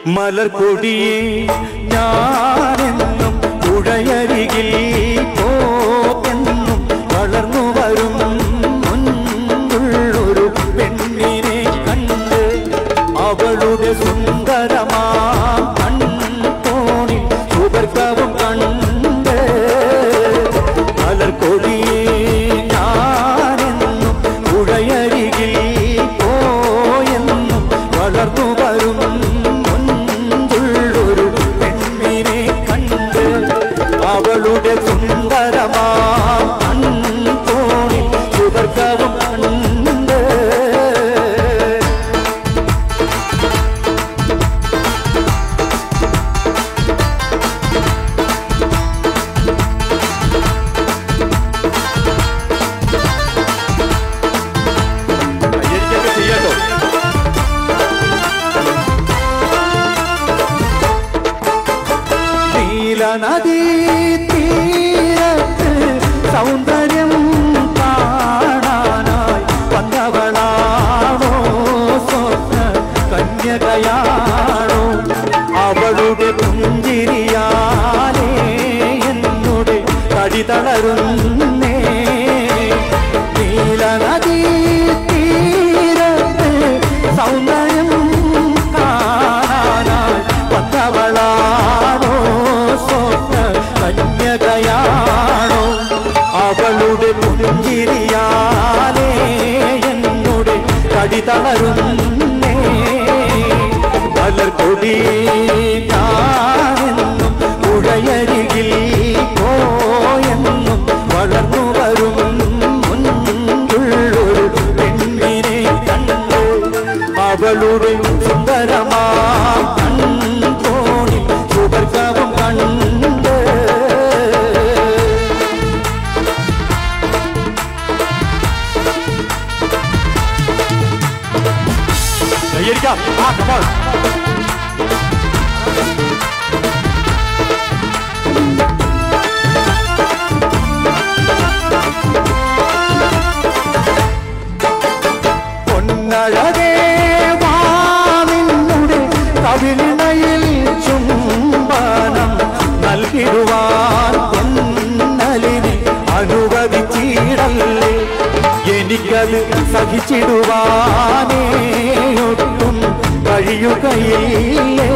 മലർക്കൊടിയേ ഞാനെന്നും പുഴയരികിൽ പോയെന്നും വളർന്നു വരും മുൻപുള്ളൊരു പെണ്ണിനെ കണ്ട് അവളുടെ സുന്ദരമാ കൺകോണിൽ സുവർഗവും കണ്ട് മലർക്കൊടിയേ ഞാനെന്നും പുഴയരികിൽ പോയെന്നും വളർന്നു വരും മുൻപുള്ളൊരു പെണ്ണിനെ കണ്ട് അവളുടെ സുന്ദരമാ കൺകോണിൽ സുവർഗവും കണ്ട് നദീ തീരത്ത് സൗന്ദര്യം കാണാനായി വന്നവളാണോ സ്വപ്ന കന്യകയാണോ അവളുടെ പുഞ്ചിരിയാലേ എന്നോട് കടി തളരുന്നേ നീലനദീ തീരത്ത് സൗന്ദര്യം കാണാനായി വന്നവളാണോ കന്യകയാണോ അവളുടെ പുഞ്ചിരിയാലേ എന്നോട് കടി തളരുന്നേ മലർക്കൊടിയേ ഞാനെന്നും പുഴയരികിൽ പോയെന്നും വളർന്നു വരും മുൻപുള്ളൊരു പെണ്ണിനെ കണ്ട് അവളുടെ സുന്ദരമാ കൺകോണിൽ സുവർഗവും കണ്ട് പൊന്നഴകേ വാ നിന്നുടെ കവിളിണയിൽ ചുംബനം നൽകിടുവാൻ പൊന്നലിനെ അനുവദിച്ചിടല്ലേ എനിക്കത് സഹിച്ചിടുവാനേ ഒട്ടും കഴിയുകയില്ലേ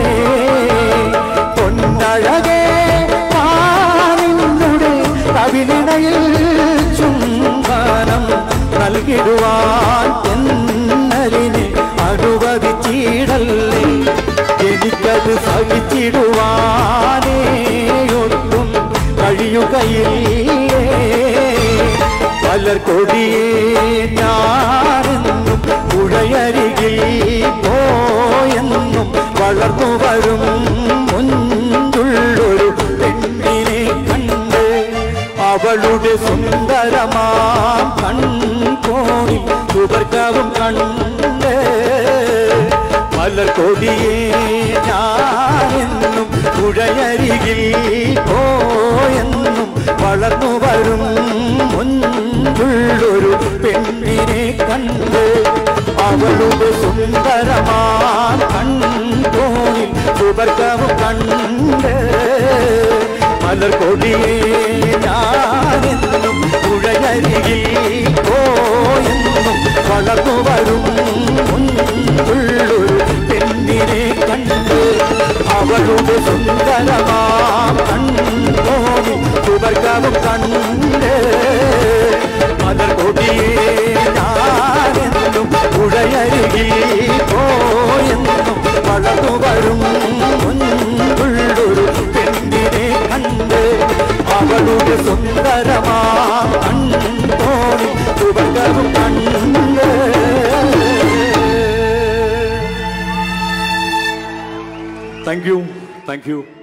പൊന്നഴകേ നിന്നുടെ കവിളിണയിൽ ചുംബനം നൽകിടുവാൻ പൊന്നലിനെ അനുവദിച്ചിടല്ലേ എനിക്കത് സഹിച്ചിടുവാനേ ഒട്ടും കഴിയുകയില്ലേ മലർക്കൊടിയേ ഞാനെന്നും പുഴയരികിൽ പോയെന്നും വളർന്നു വരും മുൻപുള്ളൊരു പെണ്ണിനെ കണ്ട് അവളുടെ സുന്ദരമാ കൺകോണിൽ സുവർഗവും കണ്ട് മലർക്കൊടിയേ ഞാനെന്നും പുഴയരികിൽ പോയെന്നും വളർന്നു വരും മുൻപുള്ളൊരു പെണ്ണിനെ കണ്ട് അവളുടെ സുന്ദരമാ കൺകോണിൽ സുവർഗവും കണ്ട് മലർക്കൊടിയേ ഞാനെന്നും പുഴയരികിൽ പോയെന്നും വളർന്നു വരും മുൻപുള്ളൊരു പെണ്ണിനെ കണ്ട് അവളുടെ സുന്ദരമാ കൺകോണിൽ സുവർഗവും കണ്ട് മലർക്കൊടിയേ ഞാനെന്നും പുഴയരികിൽ പോയെന്നും വളർന്നു വരും മുൻപുള്ളൊരു പെണ്ണിനെ കണ്ട് അവളുടെ സുന്ദരമാ കൺകോണിൽ സുവർഗവും കണ്ട് താങ്ക് യു